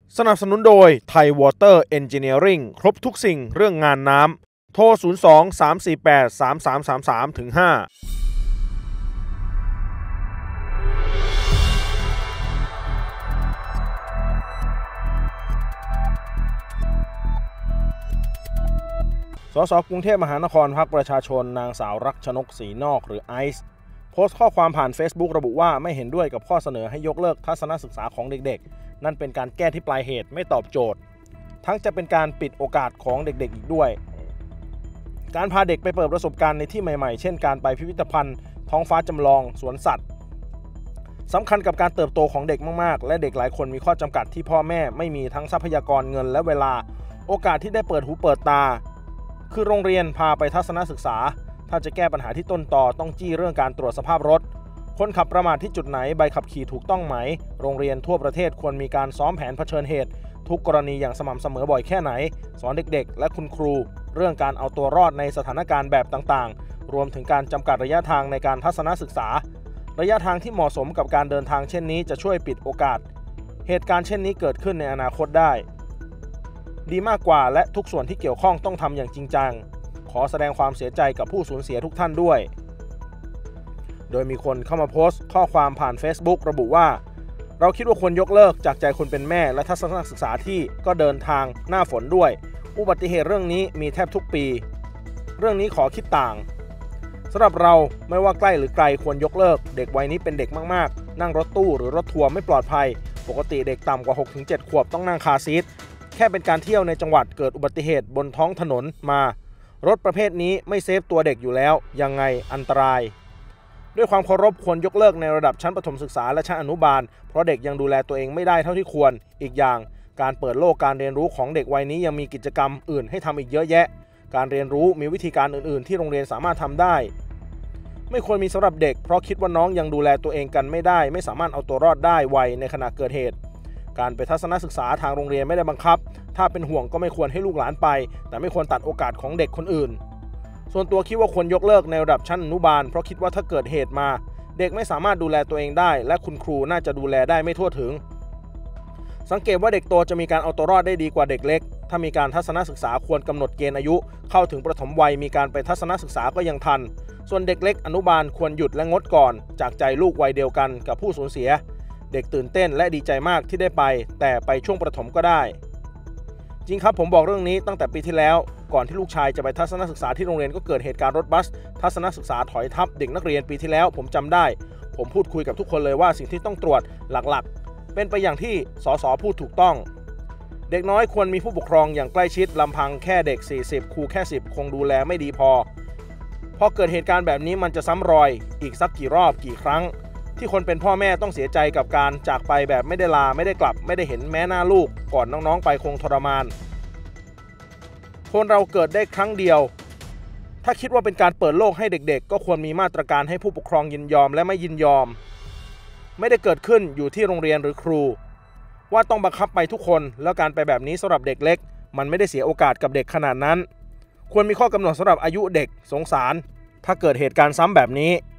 สนับสนุนโดยไทยวอเตอร์เอนจิเนียริ่งครบทุกสิ่งเรื่องงานน้ำโทร 02-348-3333-5 สสกรุงเทพมหานครพรรคประชาชนนางสาวรักชนกศรีนอกหรือไอซ์โพสต์ข้อความผ่าน Facebook ระบุว่าไม่เห็นด้วยกับข้อเสนอให้ยกเลิกทัศนศึกษาของเด็กๆนั่นเป็นการแก้ที่ปลายเหตุไม่ตอบโจทย์ทั้งจะเป็นการปิดโอกาสของเด็กๆอีกด้วยการพาเด็กไปเปิดประสบการณ์ในที่ใหม่ๆเช่นการไปพิพิธภัณฑ์ท้องฟ้าจำลองสวนสัตว์สำคัญกับการเติบโตของเด็กมากๆและเด็กหลายคนมีข้อจำกัดที่พ่อแม่ไม่มีทั้งทรัพยากรเงินและเวลาโอกาสที่ได้เปิดหูเปิดตาคือโรงเรียนพาไปทัศนศึกษาถ้าจะแก้ปัญหาที่ต้นตอต้องจี้เรื่องการตรวจสภาพรถคนขับประมาทที่จุดไหนใบขับขี่ถูกต้องไหมโรงเรียนทั่วประเทศควรมีการซ้อมแผนเผชิญเหตุทุกกรณีอย่างสม่ำเสมอบ่อยแค่ไหนสอนเด็กๆและคุณครูเรื่องการเอาตัวรอดในสถานการณ์แบบต่างๆรวมถึงการจำกัดระยะทางในการทัศนศึกษาระยะทางที่เหมาะสมกับการเดินทางเช่นนี้จะช่วยปิดโอกาสเหตุการณ์เช่นนี้เกิดขึ้นในอนาคตได้ดีมากกว่าและทุกส่วนที่เกี่ยวข้องต้องทำอย่างจริงจังขอแสดงความเสียใจกับผู้สูญเสียทุกท่านด้วยโดยมีคนเข้ามาโพสต์ข้อความผ่าน Facebook ระบุว่าเราคิดว่าควรยกเลิกจากใจคนเป็นแม่และทัศนศึกษาที่ก็เดินทางหน้าฝนด้วยอุบัติเหตุเรื่องนี้มีแทบทุกปีเรื่องนี้ขอคิดต่างสำหรับเราไม่ว่าใกล้หรือไกลควรยกเลิกเด็กวัยนี้เป็นเด็กมากๆนั่งรถตู้หรือรถทัวร์ไม่ปลอดภัยปกติเด็กต่ำกว่า 6-7 ขวบต้องนั่งคาร์ซีทแค่เป็นการเที่ยวในจังหวัดเกิดอุบัติเหตุบนท้องถนนมารถประเภทนี้ไม่เซฟตัวเด็กอยู่แล้วยังไงอันตรายด้วยความเคารพควรยกเลิกในระดับชั้นประถมศึกษาและชั้นอนุบาลเพราะเด็กยังดูแลตัวเองไม่ได้เท่าที่ควรอีกอย่างการเปิดโลกการเรียนรู้ของเด็กวัยนี้ยังมีกิจกรรมอื่นให้ทำอีกเยอะแยะการเรียนรู้มีวิธีการอื่นๆที่โรงเรียนสามารถทำได้ไม่ควรมีสำหรับเด็กเพราะคิดว่าน้องยังดูแลตัวเองกันไม่ได้ไม่สามารถเอาตัวรอดได้ไวในขณะเกิดเหตุการไปทัศนศึกษาทางโรงเรียนไม่ได้บังคับถ้าเป็นห่วงก็ไม่ควรให้ลูกหลานไปแต่ไม่ควรตัดโอกาสของเด็กคนอื่นส่วนตัวคิดว่าควรยกเลิกในระดับชั้นอนุบาลเพราะคิดว่าถ้าเกิดเหตุมาเด็กไม่สามารถดูแลตัวเองได้และคุณครูน่าจะดูแลได้ไม่ทั่วถึงสังเกตว่าเด็กโตจะมีการเอาตัวรอดได้ดีกว่าเด็กเล็กถ้ามีการทัศนศึกษาควรกำหนดเกณฑ์อายุเข้าถึงประถมวัยมีการไปทัศนศึกษาก็ยังทันส่วนเด็กเล็กอนุบาลควรหยุดและงดก่อนจากใจลูกวัยเดียวกันกับผู้สูญเสียเด็กตื่นเต้นและดีใจมากที่ได้ไปแต่ไปช่วงประถมก็ได้จริงครับผมบอกเรื่องนี้ตั้งแต่ปีที่แล้วก่อนที่ลูกชายจะไปทัศนศึกษาที่โรงเรียนก็เกิดเหตุการณ์รถบัสทัศนศึกษาถอยทับเด็กนักเรียนปีที่แล้วผมจำได้ผมพูดคุยกับทุกคนเลยว่าสิ่งที่ต้องตรวจหลักๆเป็นไปอย่างที่สสพูดถูกต้องเด็กน้อยควรมีผู้ปกครองอย่างใกล้ชิดลำพังแค่เด็ก40ครูแค่10คงดูแลไม่ดีพอเกิดเหตุการณ์แบบนี้มันจะซ้ำรอยอีกสักกี่รอบกี่ครั้งที่คนเป็นพ่อแม่ต้องเสียใจกับการจากไปแบบไม่ได้ลาไม่ได้กลับไม่ได้เห็นแม้หน้าลูกก่อนน้องๆไปคงทรมานคนเราเกิดได้ครั้งเดียวถ้าคิดว่าเป็นการเปิดโลกให้เด็กๆก็ควรมีมาตรการให้ผู้ปกครองยินยอมและไม่ยินยอมไม่ได้เกิดขึ้นอยู่ที่โรงเรียนหรือครูว่าต้องบังคับไปทุกคนแล้วการไปแบบนี้สำหรับเด็กเล็กมันไม่ได้เสียโอกาสกับเด็กขนาดนั้นควรมีข้อกำหนดสำหรับอายุเด็กสงสารถ้าเกิดเหตุการณ์ซ้ำแบบนี้